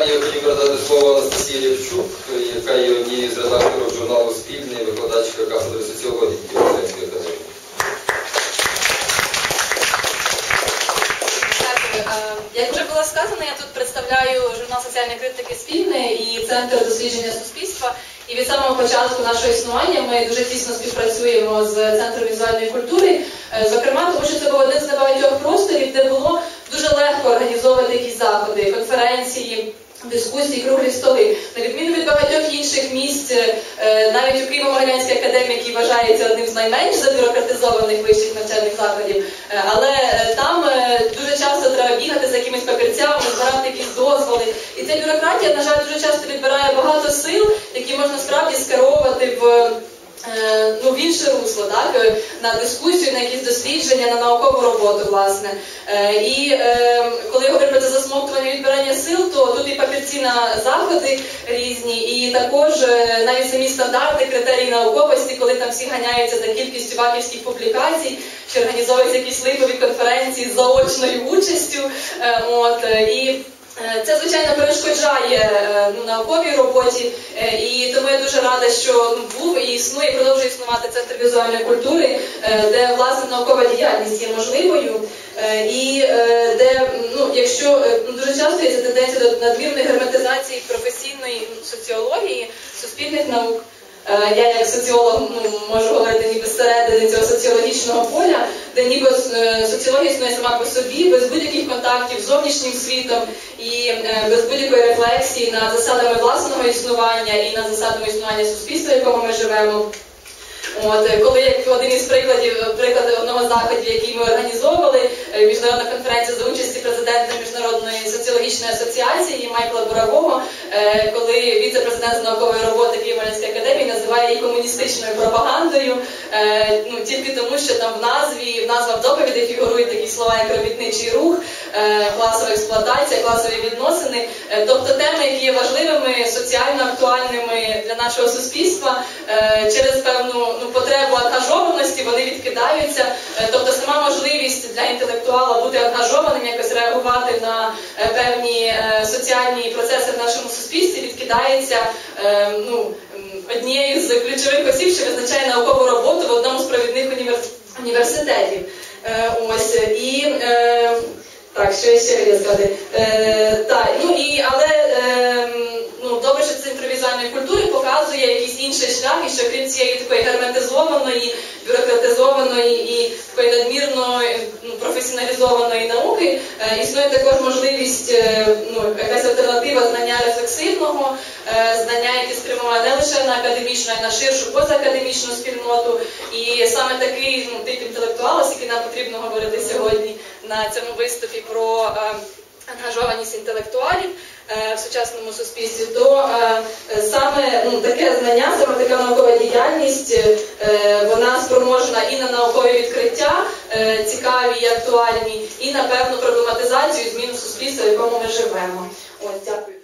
Далі я хотів передати слово Анастасії Лєвчук, яка є однією з редакторів журналу «Спільний», викладачка кафедри соціології Києво-Печерської академії. Як вже було сказано, я тут представляю журнал соціальної критики «Спільний» і Центр дослідження суспільства. І від самого початку нашого існування ми дуже тісно співпрацюємо з Центром візуальної культури. Зокрема, тому що це був один з небагатьох просторів, де було дуже легко організовувати якісь заходи, конференції, дискусії, круглі столи. На відміну від багатьох інших місць, навіть у Києво-Могилянській академії, який вважається одним з найменш забюрократизованих вищих навчальних закладів, але там дуже часто треба бігати за якимись папірцями, збирати якісь дозволи. І ця бюрократія, на жаль, дуже часто відбирає багато сил, які можна справді скеровувати в інше русло, так? На дискусію, на якісь дослідження, на наукову роботу, власне. І коли я говорю про це засмоктування і відбирання сил, то тут і папірці на заходи різні, і також навіть самі стандарти, критерії науковості, коли там всі ганяються за кількістю ваківських публікацій, чи організовуються якісь липові конференції з заочною участю. І це, звичайно, перешкоджає науковій роботі, і тому я дуже рада, що був і існує, і продовжує існувати Центр візуальної культури, де, власне, наукова діяльність є можливою, і де, якщо дуже часто є ця тенденція до надмірної герметизації професійної соціології, суспільних наук. Я як соціолог можу говорити ніби зсередини цього соціологічного поля, де ніби соціологія існує сама по собі, без будь-яких контактів з зовнішнім світом і без будь-якої рефлексії над засадами власного існування і над засадами існування суспільства, в якому ми живемо. Коли, як один із прикладів одного заходу, який ми організовували, міжнародна конференція за участі президента Міжнародної соціологічної асоціації Майкла Буравого, коли віце-президент з наукової роботи Києво-Могилянської академії називає її комуністичною пропагандою, тільки тому, що там в назвах доповідей фігурують такі слова, як робітничий рух, класова експлуатація, класові відносини, тобто теми, які є важливими, соціально актуальними для нашого суспільства, через певну потребу ангажованості вони відкидаються, тобто сама можливість для інтелектуала бути ангажованим, якось реагувати на певні соціальні процеси в нашому суспільстві відкидається однією з ключових осіб, що визначає наукову роботу в одному з провідних університетів. Так, що я ще хотіла сказати? Добре, що Центр візуальної культури показує якийсь інший шлях, і що крім цієї такої герметизованої, бюрократизованої і такої надмірно професіоналізованої науки, існує також можливість, якась альтернатива знання рефлексивного, знання, яке спрямоване не лише на академічну, а й на ширшу позаакадемічну спільноту. І саме такий тип інтелектуала, з яким нам потрібно говорити сьогодні на цьому виступі про ангажованість інтелектуалів в сучасному суспільстві, то саме таке знання, саме така наукова діяльність, вона спроможна і на наукові відкриття, цікаві і актуальні, і на певну проблематизацію і зміну суспільства, в якому ми живемо. Дякую.